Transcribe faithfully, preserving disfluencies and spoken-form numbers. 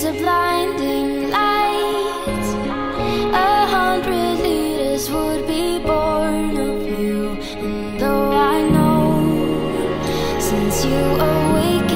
a blinding light. A hundred leaders would be born of you. And though I know, since you awakened,